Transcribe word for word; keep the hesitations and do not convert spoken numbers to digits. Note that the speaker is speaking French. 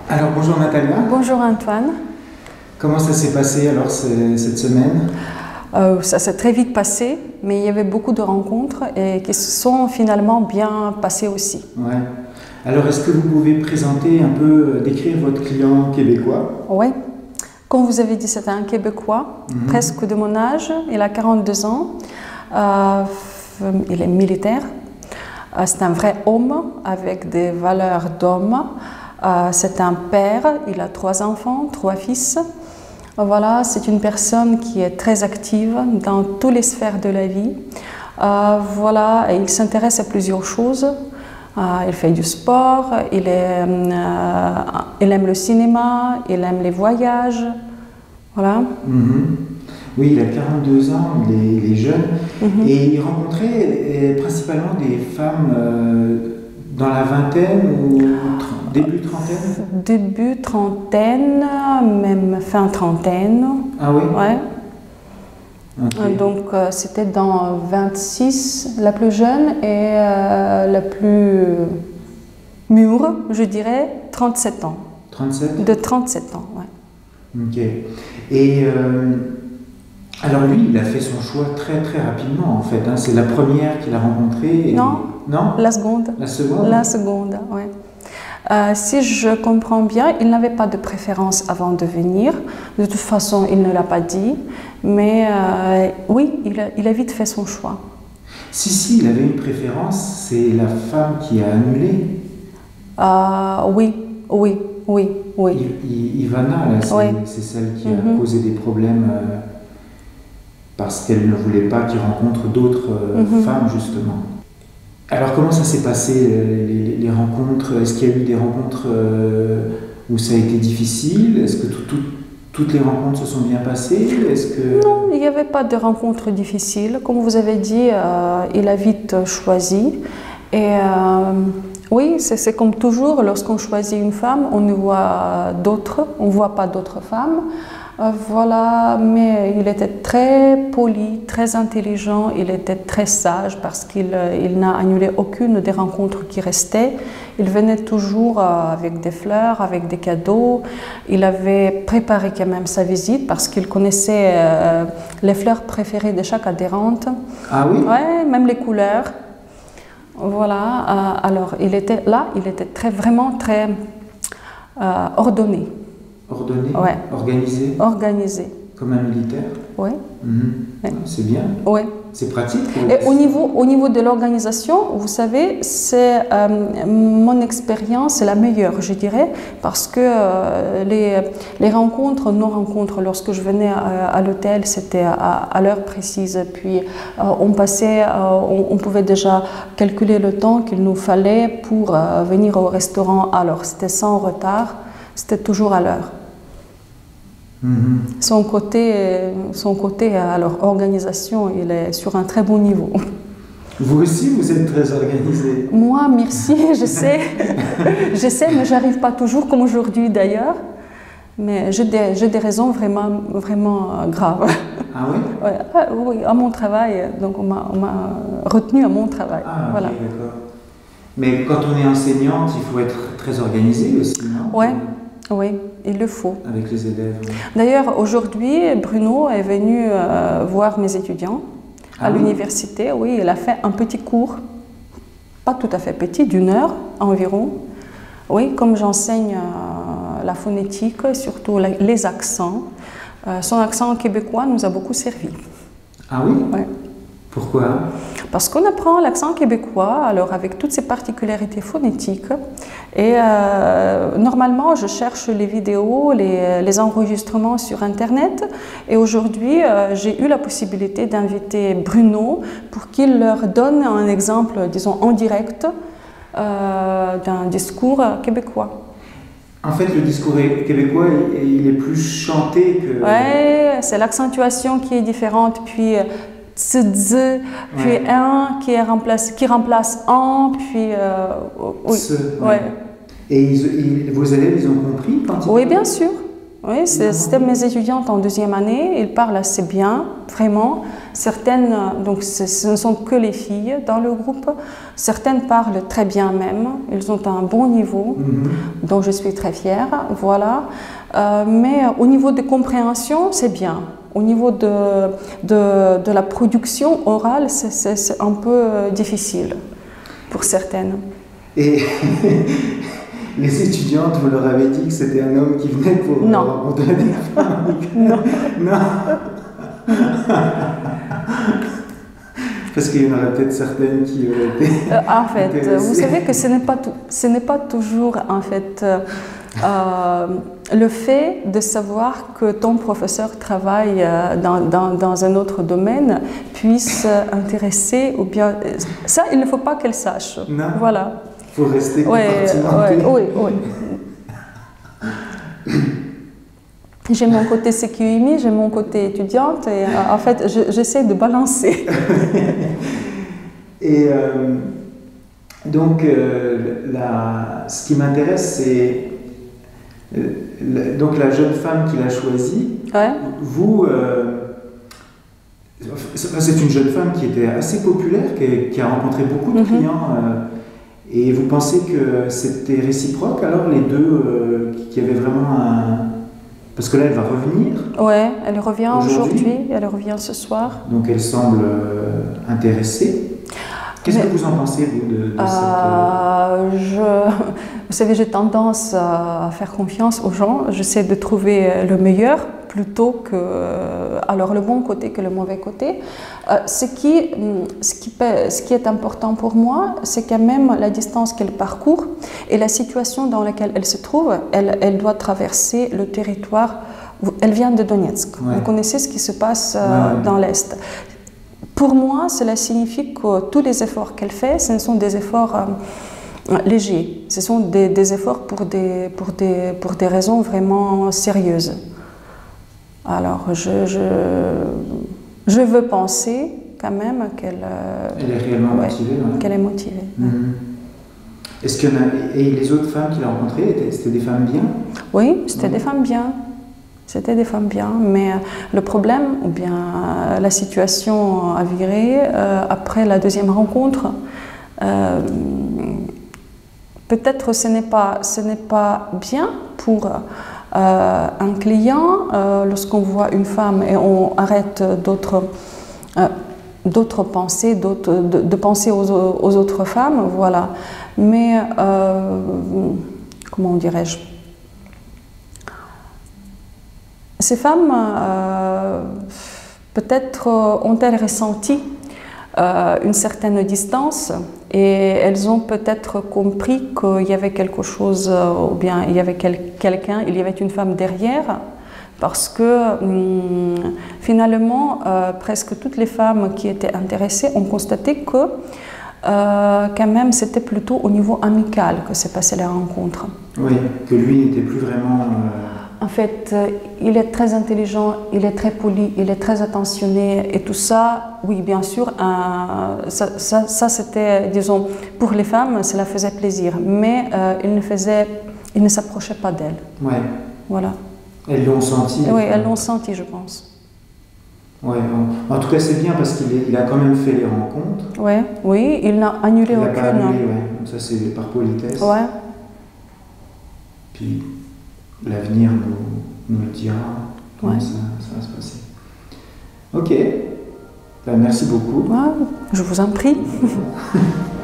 Alors bonjour Natalia. Bonjour Antoine. Comment ça s'est passé alors cette semaine? euh, Ça s'est très vite passé, mais il y avait beaucoup de rencontres et qui se sont finalement bien passées aussi. Ouais. Alors est-ce que vous pouvez présenter un peu, décrire votre client québécois? Oui. Comme vous avez dit, c'est un Québécois, mm-hmm. presque de mon âge. Il a quarante-deux ans. Euh, il est militaire. Euh, c'est un vrai homme avec des valeurs d'homme. Euh, c'est un père, il a trois enfants, trois fils. Voilà, c'est une personne qui est très active dans toutes les sphères de la vie. Euh, voilà, et il s'intéresse à plusieurs choses. Euh, il fait du sport, il, est, euh, il aime le cinéma, il aime les voyages. Voilà. Mm-hmm. Oui, il a quarante-deux ans, il est, il est jeune. Mm-hmm. Et il rencontrait principalement des femmes euh, dans la vingtaine ou début trentaine? Début trentaine, même fin trentaine. Ah oui? Ouais. Okay. Donc euh, c'était dans vingt-six, la plus jeune, et euh, la plus mûre, je dirais, trente-sept ans. trente-sept? De trente-sept ans, ouais. Ok. Et euh, alors lui, il a fait son choix très très rapidement en fait. Hein. C'est la première qu'il a rencontrée. Et... Non. Non. La seconde. La seconde. La seconde, oui. Euh, si je comprends bien, il n'avait pas de préférence avant de venir. De toute façon, il ne l'a pas dit. Mais euh, oui, il a, il a vite fait son choix. Si, si, il avait une préférence, c'est la femme qui a annulé. Euh, oui, oui, oui, oui. I, I, Ivana, c'est oui. celle qui mm-hmm. a posé des problèmes euh, parce qu'elle ne voulait pas qu'il rencontre d'autres euh, mm-hmm. femmes, justement. Alors comment ça s'est passé les, les rencontres? Est-ce qu'il y a eu des rencontres euh, où ça a été difficile? Est-ce que tout, tout, toutes les rencontres se sont bien passées? Est-ce que... Non, il n'y avait pas de rencontres difficiles. Comme vous avez dit, euh, il a vite choisi. Et euh, oui, c'est comme toujours, lorsqu'on choisit une femme, on ne voit d'autres, on ne voit pas d'autres femmes. Euh, voilà, mais il était très poli, très intelligent, il était très sage parce qu'il il n'a annulé aucune des rencontres qui restaient. Il venait toujours euh, avec des fleurs, avec des cadeaux. Il avait préparé quand même sa visite parce qu'il connaissait euh, les fleurs préférées de chaque adhérente. Ah oui? Ouais, même les couleurs. Voilà, euh, alors il était là, il était très, vraiment très euh, ordonné. Ordonné, ouais. Organisé. Organisé. Comme un militaire. Oui. Mmh. Ouais. C'est bien. Oui. C'est pratique. Et au niveau, au niveau de l'organisation, vous savez, c'est euh, mon expérience, c'est la meilleure, je dirais, parce que euh, les, les rencontres, nos rencontres, lorsque je venais à, à l'hôtel, c'était à, à l'heure précise. Puis euh, on passait, euh, on, on pouvait déjà calculer le temps qu'il nous fallait pour euh, venir au restaurant. Alors c'était sans retard, c'était toujours à l'heure. Mm-hmm. Son côté, son côté, alors organisation, il est sur un très bon niveau. Vous aussi, vous êtes très organisé. Moi, merci, je sais, je sais, mais j'arrive pas toujours, comme aujourd'hui d'ailleurs. Mais j'ai des, j'ai des raisons vraiment, vraiment graves. Ah oui? Ouais, ah, oui, à mon travail, donc on m'a retenu à mon travail. Ah, voilà. Okay, d'accord. Mais quand on est enseignante, il faut être très organisé aussi, non? Ouais. Oui, il le faut. Avec les élèves. Oui. D'ailleurs, aujourd'hui, Bruno est venu euh, voir mes étudiants à ah l'université. Oui? oui, il a fait un petit cours, pas tout à fait petit, d'une heure environ. Oui, comme j'enseigne euh, la phonétique, surtout la, les accents, euh, son accent québécois nous a beaucoup servi. Ah oui? Oui. Pourquoi? Parce qu'on apprend l'accent québécois, alors avec toutes ses particularités phonétiques. Et euh, normalement, je cherche les vidéos, les, les enregistrements sur Internet. Et aujourd'hui, euh, j'ai eu la possibilité d'inviter Bruno pour qu'il leur donne un exemple, disons, en direct euh, d'un discours québécois. En fait, le discours québécois, il est plus chanté que... Oui, c'est l'accentuation qui est différente. Puis, tz, tz, puis ouais. un qui, est remplacé, qui remplace en, puis euh, oui. Ce, ouais. Ouais. Et ils, ils, vos élèves, ils ont compris quand ils... Oui, bien sûr. Oui, c'était mes étudiantes en deuxième année. Ils parlent assez bien, vraiment. Certaines, donc ce ne sont que les filles dans le groupe. Certaines parlent très bien même. Elles ont un bon niveau, mm-hmm. dont je suis très fière. Voilà. Euh, mais au niveau de compréhension, c'est bien. Au niveau de, de, de la production orale, c'est un peu difficile pour certaines. Et les étudiantes, vous leur avez dit que c'était un homme qui venait pour non. rencontrer des femmes? Non. Non. Parce qu'il y en aurait peut-être certaines qui auraient été euh, En fait, vous savez que ce n'est pas, ce n'est pas toujours en fait, euh, le fait de savoir que ton professeur travaille dans, dans, dans un autre domaine puisse intéresser ou bien... Ça, il ne faut pas qu'elle sache. Non. Voilà. Il faut rester ouais, compartimenté. ouais, oui, oui. J'ai mon côté C Q I M I, j'ai mon côté étudiante et euh, en fait, j'essaie de balancer. Et euh, donc, euh, la, ce qui m'intéresse, c'est euh, donc la jeune femme qu'il a choisie. Ouais. Vous, euh, c'est une jeune femme qui était assez populaire, qui, qui a rencontré beaucoup de mm-hmm. clients. Euh, et vous pensez que c'était réciproque alors, les deux, euh, qui avaient vraiment un... Parce que là, elle va revenir. Ouais, elle revient aujourd'hui, aujourd'hui elle revient ce soir. Donc elle semble euh, intéressée. Qu'est-ce que vous en pensez, vous, de, de euh, cette... je, Vous savez, j'ai tendance à faire confiance aux gens. J'essaie de trouver le meilleur plutôt que... Alors, le bon côté que le mauvais côté. Euh, ce, qui, ce, qui, ce qui est important pour moi, c'est quand même la distance qu'elle parcourt et la situation dans laquelle elle se trouve. Elle, elle doit traverser le territoire. Elle vient de Donetsk. Ouais. Vous connaissez ce qui se passe euh, ouais, ouais. dans l'Est. Pour moi, cela signifie que tous les efforts qu'elle fait, ce ne sont des efforts euh, légers. Ce sont des, des efforts pour des, pour, des, pour des raisons vraiment sérieuses. Alors, je, je, je veux penser quand même qu'elle euh, Elle est réellement ouais, motivée. Ouais. Qu'elle est motivée. Mm-hmm. Est-ce qu'il y en a, et les autres femmes qu'il a rencontrées, c'était des femmes bien? Oui, c'était ouais. des femmes bien. C'était des femmes bien, mais le problème, ou bien la situation a viré euh, après la deuxième rencontre. Euh, Peut-être ce n'est pas, ce n'est pas bien pour euh, un client euh, lorsqu'on voit une femme et on arrête d'autres euh, d'autres pensées, d'autres, de, de penser aux, aux autres femmes, voilà. Mais euh, comment dirais-je? Ces femmes, euh, peut-être ont-elles ressenti euh, une certaine distance et elles ont peut-être compris qu'il y avait quelque chose, ou bien il y avait quel, quelqu'un, il y avait une femme derrière, parce que hum, finalement, euh, presque toutes les femmes qui étaient intéressées ont constaté que euh, quand même c'était plutôt au niveau amical que s'est passée la rencontre. Oui, que lui n'était plus vraiment... Euh... En fait, euh, il est très intelligent, il est très poli, il est très attentionné et tout ça, oui, bien sûr, euh, ça, ça, ça c'était, disons, pour les femmes, cela faisait plaisir, mais euh, il ne faisait, il ne s'approchait pas d'elles. Ouais. Voilà. Elles l'ont senti. Oui, elles l'ont senti, je pense. Ouais, bon. En tout cas, c'est bien parce qu'il il a quand même fait les rencontres. Ouais, oui, il n'a annulé il aucune. Il n'a pas annulé, ouais. Donc ça, c'est par politesse. Ouais. Puis l'avenir nous, nous le dira comment ouais. ça, ça va se passer. Ok, ben, merci beaucoup. Ouais, je vous en prie.